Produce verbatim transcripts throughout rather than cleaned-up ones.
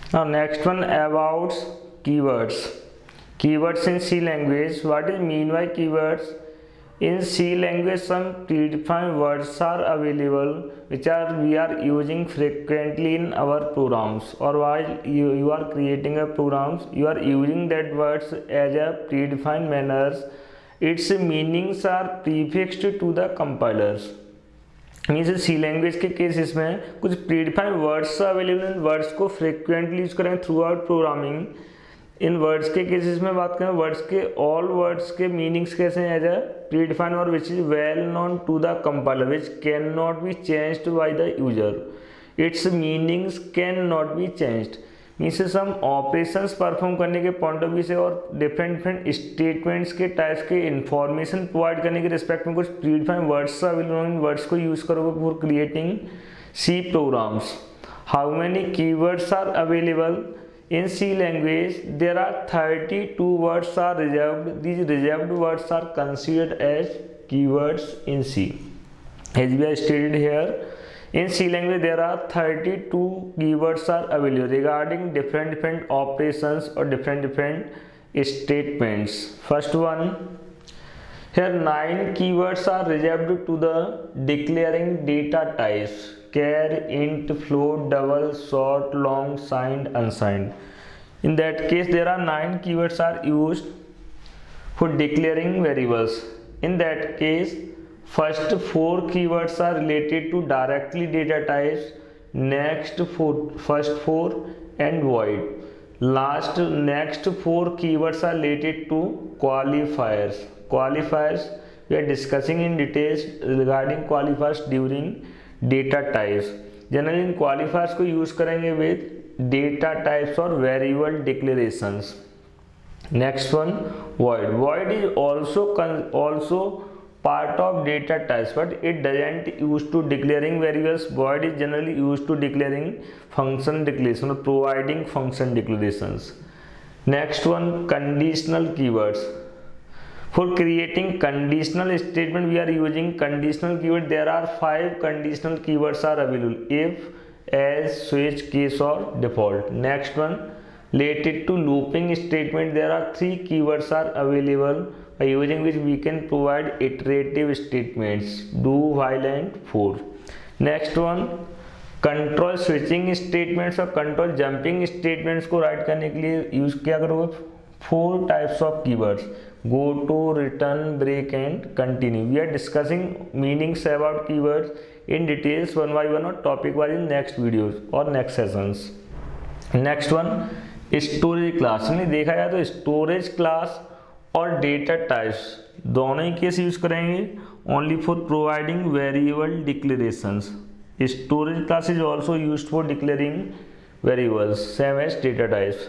Now next one about keywords. Keywords in C language. What is mean by keywords? In C language, some predefined words are available which are we are using frequently in our programs, or while you, you are creating a programs, you are using that words as a predefined manners. Its meanings are prefixed to the compilers. Means C language के cases में कुछ predefined words available, इन words को frequently use करें throughout programming. इन words के cases में बात करें, वर्ड्स के ऑल वर्ड्स के मीनिंग्स कैसे हैं एज ए प्रीडिफाइंड और which is well known to the compiler, which can not be changed by the user. Its meanings can not be changed. Means हम ऑपरेशंस परफॉर्म करने के point of view से और different different statements के types के information provide करने के respect में कुछ प्रीडिफाइंड वर्ड्स अवेलेबल, इन वर्ड्स को यूज करोगे for creating C programs. How many keywords are available in C language? There are thirty-two words are reserved. These reserved words are considered as keywords in C. As we have stated here, in C language there are thirty-two keywords are available regarding different different operations or different different statements. First one, here nine keywords are reserved to the declaring data types: char, int, float, double, short, long, signed, unsigned. In that case, there are nine keywords are used for declaring variables. In that case, first four keywords are related to directly data types, next four, first four and void. Last next four keywords are related to qualifiers. Qualifiers, we are discussing in details regarding qualifiers during data types. Generally इन qualifiers को use करेंगे with data types और variable declarations. Next one, void. Void is also also part of data types, but it doesn't use to declaring variables. Void is generally used to declaring function declaration or providing function declarations. Next one, conditional keywords. For creating conditional statement, we are using conditional keyword. There are five conditional keywords are available: if, as, switch, case or default. Next one, related to looping statement, there are three keywords are available by using which we can provide iterative statements: do, while and for. Next one, control switching statements और control jumping statements को write करने के लिए use क्या करोगे? Four types of keywords: go to, return, break and continue. We are discussing meanings about keywords in details one by one or topic wise in next videos or next sessions. Next one, storage class. नहीं देखा जाए तो storage class और data types दोनों ही case use करेंगे only for providing variable declarations. Storage class is also used for declaring variables, same as data types.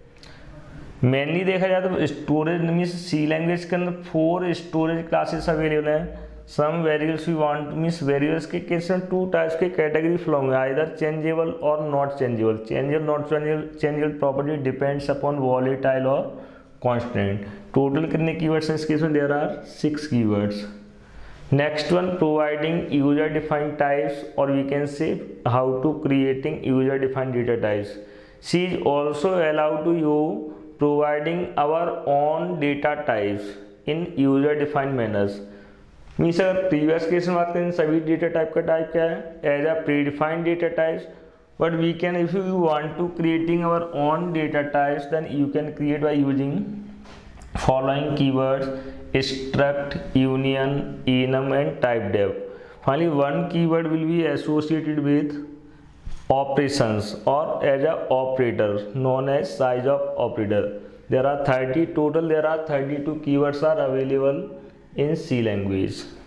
Mainly देखा जाए तो स्टोरेज मीन्स सी लैंग्वेज के अंदर फोर स्टोरेज क्लासेस अवेलेबल हैं. Some variables we want means variables के case में two types के category flow होंगे, आइदर चेंजेबल और not changeable. Changeable not changeable property depends upon volatile और कांस्टेंट. टोटल कितने कीवर्ड्स हैं इस केस में? There are six keywords. Next one, providing user defined types और we can say how to creating user defined data types. C is also allowed to you providing our own data types in user defined manners. Means अगर previous case में बात करें सभी data type का type क्या है? As a predefined data types. But we can if you want to creating our own data types then you can create by using following keywords: struct, union, enum and type def. Finally, one keyword will be associated with operations or as a operator known as size of operator. There are thirty total. There are thirty-two keywords are available in C language.